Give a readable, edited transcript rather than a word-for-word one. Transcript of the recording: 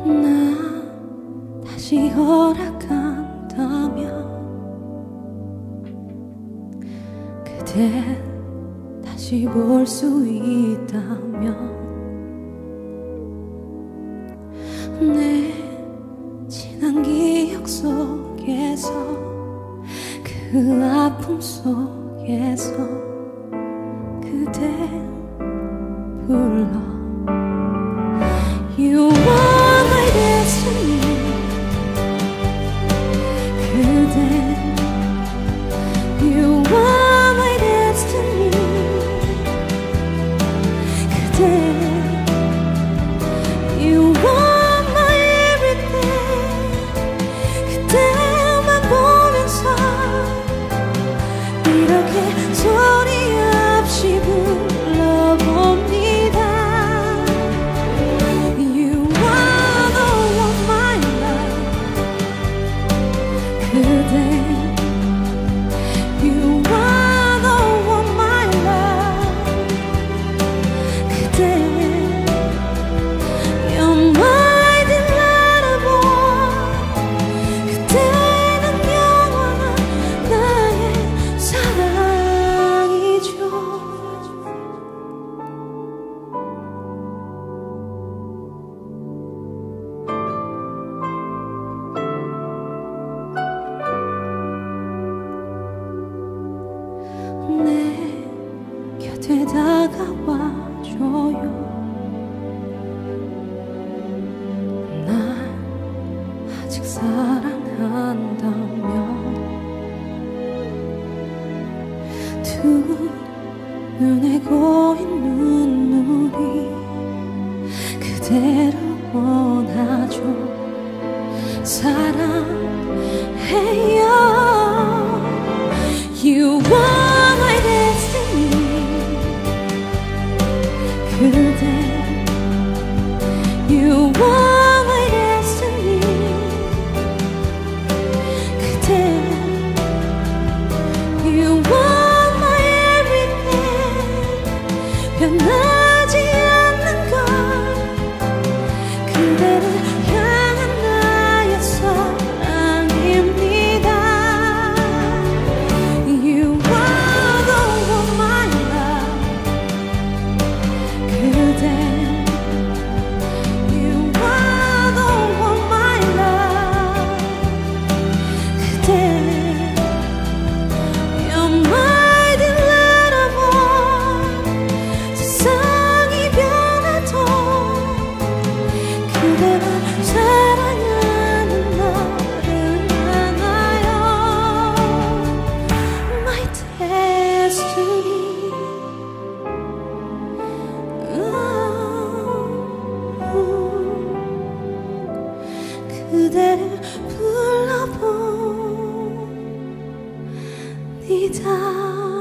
나 다시 허락한다면 그대 다시 볼 수 있다면 내 지난 기억 속에서 그 아픔 속에서 그대 불러 You are my destiny 그대 You are my destiny 그대 You are my everything 그대만 보면서 이렇게 소리 없이 불러봅니다 You are the one my love 그대 You are the one my love 그대 You're my delightable 그대는 영원한 나의 사랑이죠 내 곁에 다가와줘요 날 아직 사랑한다면 두 눈에 고인 눈물이 그대를 원하죠 사랑해요 You are my destiny 그대 You are my destiny 그대 You are my everything 변하지 않는 걸 그대를 향한 나의 사랑입니다 You are the one my love 그대 You are the one my love 그대 You're my delightable 세상이 변해도 그대만 사랑하는 나를 알아요 My destiny 그대를 불러봅니다